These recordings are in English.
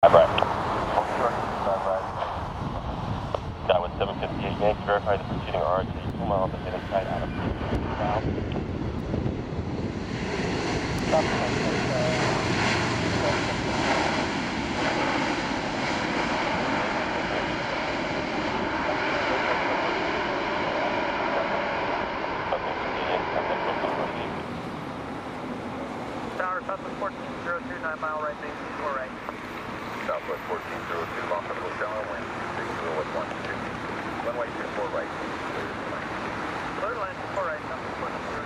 Right. That was 758. May I verify the proceeding RC 2 miles ahead of sight out of south. Tower, Southwest 1402, 9 mile right, base 4 right. Southwest 1402, Los Angeles Tower, wind 260 at 12. Runway 24 right. Clear line 4 right, Southwest 1402.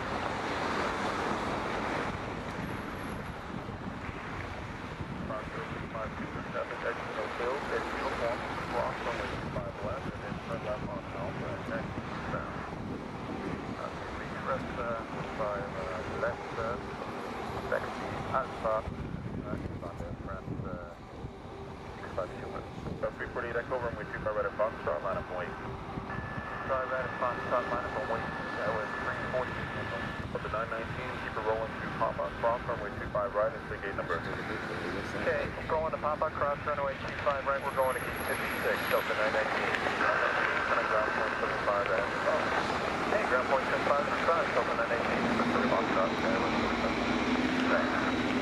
Exit no field, steady uniform, cross runway 25 left, and then turn left on Alpha, and next south. Regress 5 left, taxi Alpha, on the front, 65 Super. 348 Echo, runway 25 right at Foxtrot, line up and wait. 5 right at Foxtrot, line up and wait. That was 340. Up to 919, keep it rolling to Papa, cross runway 25 right, and gate number. Okay, going to Papa, cross runway 25 right, we're going to gate 56, Delta 919. Kind of ground point 75 and Okay, ground point 75 is 5, Delta 919. Foxtrot, Thanks.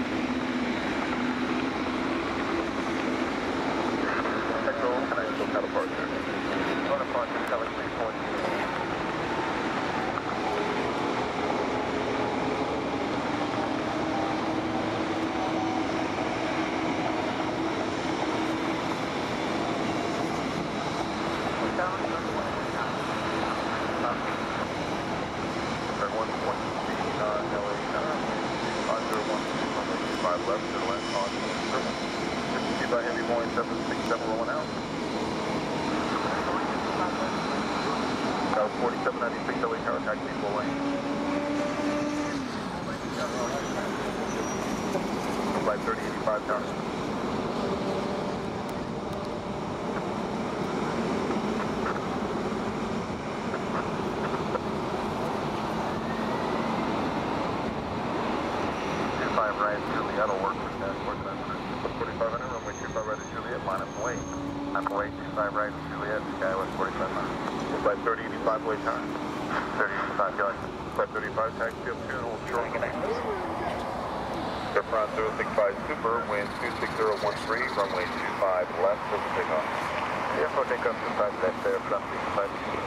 Echo, can I still have a departure? Going to departure, Kelly 340. Left to the left on the by heavy Boeing 767 rolling out. Tower 4796 LA Tower taxi full lane. Flight 3085 Tower. Right, Juliet will work with that. 4500, runway 25 right at Juliet, line up and wait. Line up and wait, 25 right at Juliet, Skywest 4500. Flight 3085 wait time. 3085, Kelly. Flight 35, taxi up 2 and hold short. Airfront 065 Super, wind 26013, runway 25 left for the takeoff. Airport takeoff 25 left there, front 65.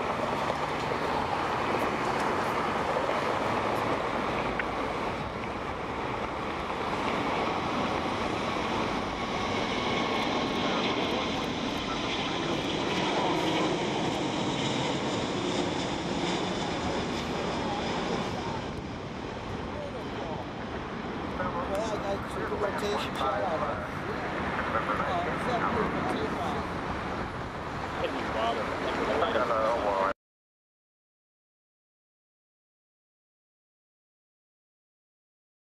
Rotation shot out of it. Oh,